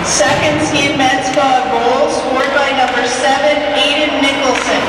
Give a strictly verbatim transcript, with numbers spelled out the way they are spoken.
Second, ski and med spa goal scored by number seven, Aiden Nicholson.